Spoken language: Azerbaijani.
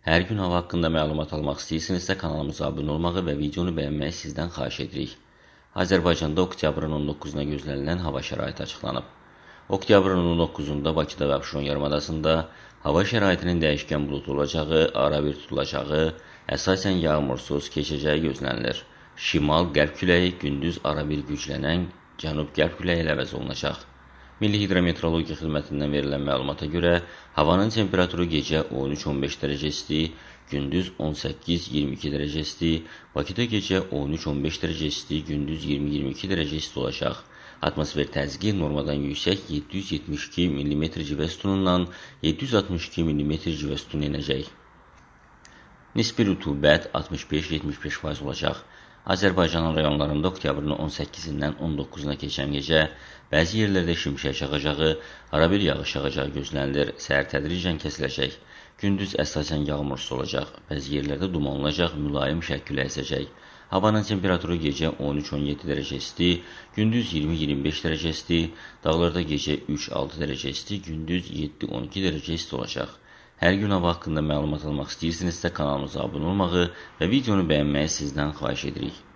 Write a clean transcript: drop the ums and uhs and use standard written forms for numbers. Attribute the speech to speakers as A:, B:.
A: Hər gün hava haqqında məlumat almaq istəyirsinizsə kanalımıza abunə olmağı və videonu bəyənməyi sizdən xahiş edirik. Azərbaycanda oktyabrın 19-na gözlənilən hava şəraiti açıqlanıb. Oktyabrın 19-da Bakıda və Abşeron yarımadasında hava şəraitinin dəyişkən buludlu olacağı, arabir tutulacağı, əsasən yağmursuz keçəcəyi gözlənilir. Şimal-qərb küləyi gündüz arabir güclənən cənub-qərb küləyi ilə əvəz olunacaq. Milli Hidrometeorologiya Xidmətindən verilən məlumata görə havanın temperaturu gecə 13-15 dərəcə isti, gündüz 18-22 dərəcə isti, Bakıda gecə 13-15 dərəcə isti, gündüz 20-22 dərəcə isti olacaq. Atmosfer təzyiqi normadan yüksək 772 mm civə sütunundan 762 mm civə sütunu enəcək. Nisbi rütubət 65-75% olacaq. Azərbaycanın rayonlarında oktyabrın 18-dən 19-na keçən gecə bəzi yerlərdə şimşək çaxacağı, arabir yağış yağacağı gözlənilir, səhər tədricən kəsiləcək. Gündüz əsasən yağmursuz olacaq, bəzi yerlərdə duman olacaq, mülayim şərq küləyi əsəcək. Havanın temperaturu gecə 13-17 dərəcə isti, gündüz 20-25 dərəcə isti, dağlarda gecə 3-6 dərəcə isti, gündüz 7-12 dərəcə isti olacaq. Hər gün hava haqqında məlumat almaq istəyirsinizsə kanalımıza abunə olmağı və videonu bəyənməyi sizdən xahiş edirik.